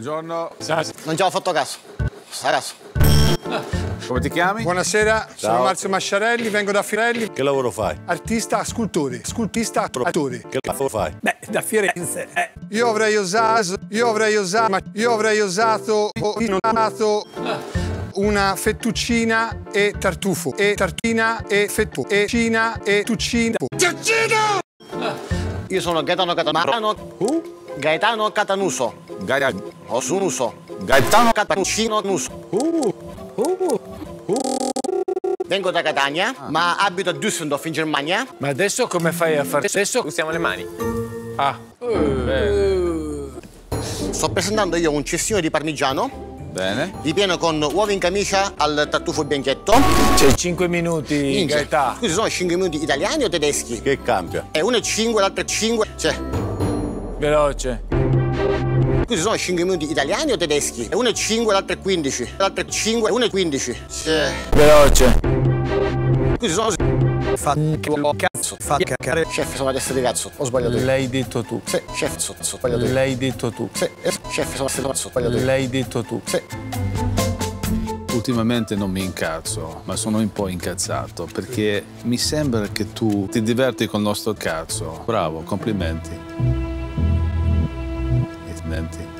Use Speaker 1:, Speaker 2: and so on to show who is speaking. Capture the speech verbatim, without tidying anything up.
Speaker 1: Buongiorno.
Speaker 2: Non ci ho fatto caso. Sta caso.
Speaker 1: Come ti chiami?
Speaker 3: Buonasera,
Speaker 1: Ciao.
Speaker 3: sono Marzio Masciarelli, vengo da Firelli.
Speaker 4: Che lavoro fai?
Speaker 3: Artista, scultore, scultista, attore.
Speaker 4: Che lavoro fai?
Speaker 5: Beh, da Firenze. Eh.
Speaker 3: Io avrei osato, io avrei osato, ma io avrei osato, ho osato una fettuccina e tartufo, e tartina e fetto, e cina e tuccina.
Speaker 2: Io sono Gaetano Catanaro.
Speaker 1: Uh?
Speaker 2: Gaetano Catanuso.
Speaker 1: Gaia...
Speaker 2: Osunuso.
Speaker 1: Gaetano...
Speaker 2: Catanucino Nuso.
Speaker 1: Uh. Uh.
Speaker 2: Vengo da Catania, ma abito a Düsseldorf in Germania.
Speaker 5: Ma adesso come fai a fare? Adesso
Speaker 6: Usiamo le mani.
Speaker 5: Ah.
Speaker 2: Sto presentando io un cestino di parmigiano.
Speaker 1: Bene.
Speaker 2: Ripieno con uova in camicia al tartufo bianchetto.
Speaker 5: C'è cinque minuti,
Speaker 2: Minchia.
Speaker 5: Gaetà.
Speaker 2: Scusi, sono cinque minuti italiani o tedeschi?
Speaker 4: Che cambia?
Speaker 2: E uno è cinque, l'altro è cinque. Cioè,
Speaker 5: Veloce.
Speaker 2: scusi, sono cinque minuti italiani o tedeschi? E uno è cinque, l'altro è quindici. L'altro è cinque, e uno è quindici. Cioè,
Speaker 5: Veloce.
Speaker 2: scusi, sono...
Speaker 5: Fa cazzo. Fa cacare.
Speaker 2: Chef, sono a testa di cazzo. Ho sbagliato io.
Speaker 5: L'hai detto tu.
Speaker 2: Sì, chef, so, so, sbagliato io.
Speaker 5: L'hai detto tu.
Speaker 2: Sì, eh, chef, sono a testa di cazzo. Ho sbagliato io.
Speaker 5: L'hai detto tu.
Speaker 2: Sì.
Speaker 1: Ultimamente non mi incazzo, ma sono un po' incazzato perché mi sembra che tu ti diverti col nostro cazzo. Bravo, complimenti. Complimenti.